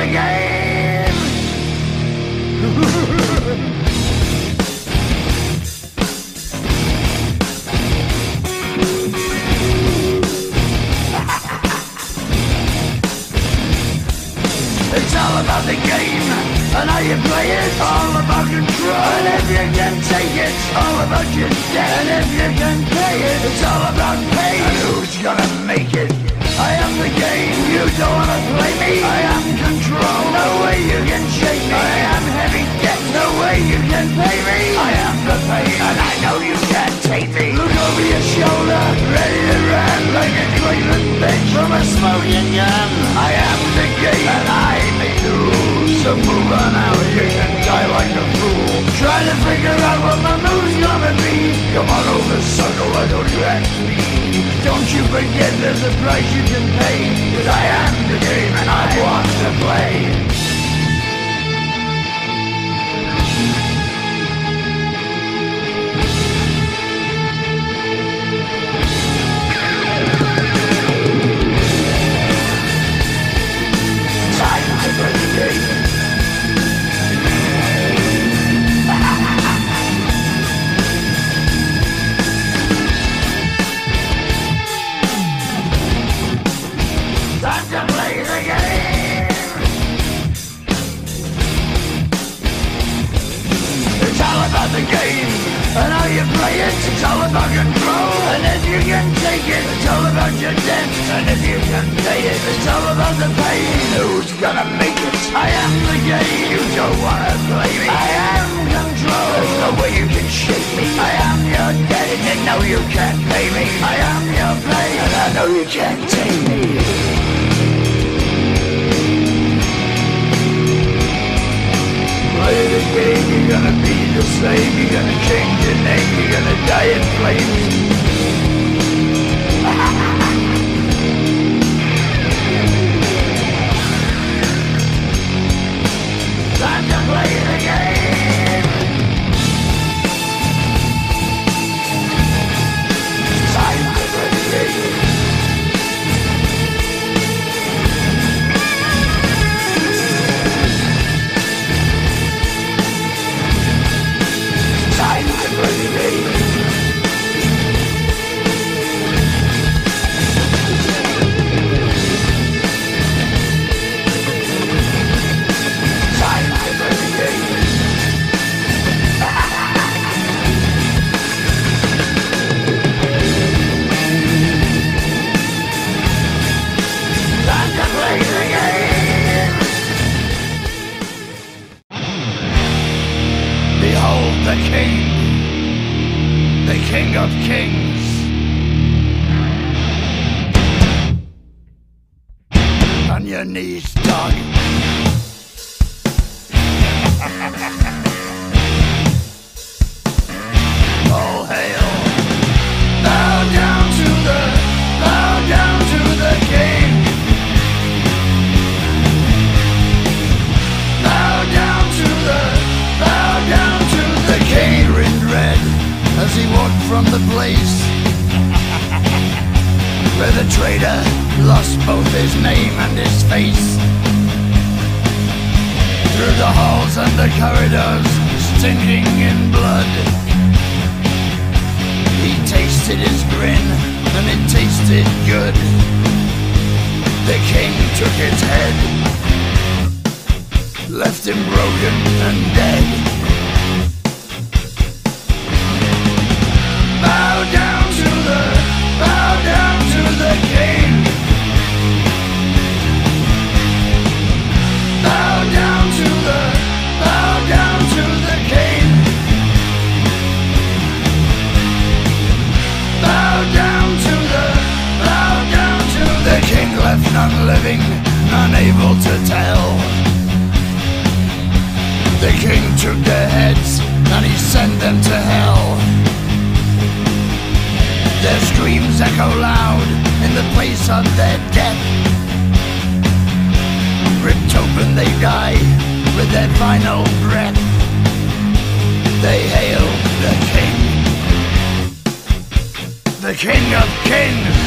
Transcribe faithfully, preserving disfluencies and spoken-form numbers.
the game. It's all about the game and how you play it. All about control, and if you can take it, all about your debt. And if you can pay it, it's all about pay. And who's gonna make it? I am the game, you don't wanna play me. I am control, no way you can shake me. I am heavy debt, no way you can pay me. I am the pain, and I know you can't take me. Look over your shoulder, ready to run like a Cleveland bitch from a smoking gun. I am the game, and I may lose. So move on out, you can die like a fool. Trying to figure out what my move's gonna be. Come on over, sucker, why don't you ask me? Don't you forget there's a price you can pay. Cause I am the game and I want to play. The game and how you play it, it's all about control. And if you can take it, it's all about your debt. And if you can pay it, it's all about the pain. Who's gonna make it? I am the game, you don't wanna play me. I am control, there's no way you can shake me. I am your debt and you know you can't pay me. I am your pain and I know you can't take me. Play the game, you're gonna be the slave. You're gonna change your name, you're gonna die in flames. Time to play the game. Time to play the game. The king, the king of kings. On your knees, dog. All hail. Bow down to the, bow down to the king. Bow down to the, bow down to the king. In red as he walked from the place where the traitor lost both his name and his face. Through the halls and the corridors, stinking in blood, he tasted his grin, and it tasted good. The king took his head, left him broken and dead. Bow down to the, bow down to the king. Bow down to the, bow down to the king. Bow down to the, bow down to the king. Left none living, unable to tell. The king took their heads and he sent them to hell. Their screams echo loud in the place of their death. Ripped open they die with their final breath. They hail the king, the king of kings.